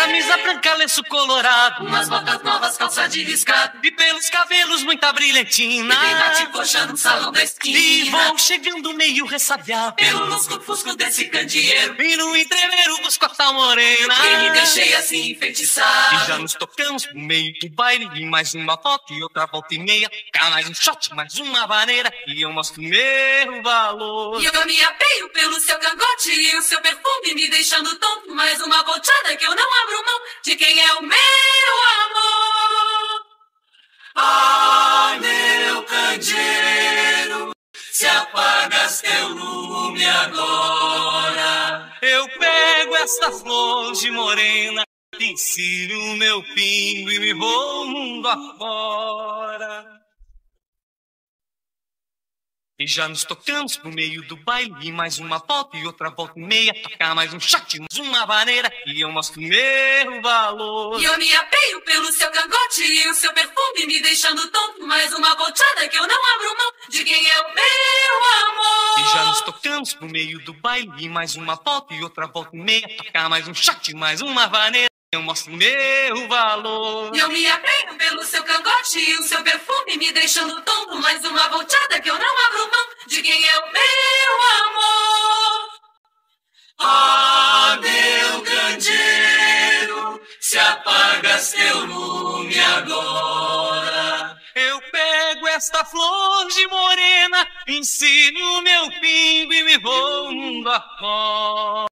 camisa branca, lenço colorado, umas botas novas, calça de riscado, e pelos cabelos muita brilhantina. e quem bate coxa no salão da esquina. E vou chegando meio ressabiado pelo lusco-fusco desse candeeiro, e no entreveiro busco a tal morena que me deixei assim enfeitiçado. E já nos tocamos no meio do baile, e mais uma volta e outra volta e meia, cá mais um shot, mais uma vaneira, e eu mostro meu valor. E eu me apeio pelo seu cangote e o seu perfume me deixando tonto, mais uma volteada que eu não abro mão de quem é o meu amor. Ah, meu candeeiro, se apagas teu lume agora, eu pego esta flor de morena, ensino meu pingo e me vou mundo afora. E já nos tocamos no meio do baile, e mais uma volta e outra volta e meia, tocar mais um shot, mais uma vaneira, e eu mostro meu valor. E eu me apeio pelo seu cangote e o seu perfume me deixando tonto, mais uma volteada que eu não abro mão de quem é o meu amor. E já nos tocamos no meio do baile, e mais uma volta e outra volta e meia, tocar mais um shot, mais uma vaneira, eu mostro meu valor. E eu me apeio pelo seu cangote e o seu perfume me deixando tonto, mais uma volteada que eu não abro mão de quem é o meu amor. Ah, meu candeeiro, se apagas teu lume agora, eu pego esta flor de morena, ensino meu pingo e me vou mundo afora.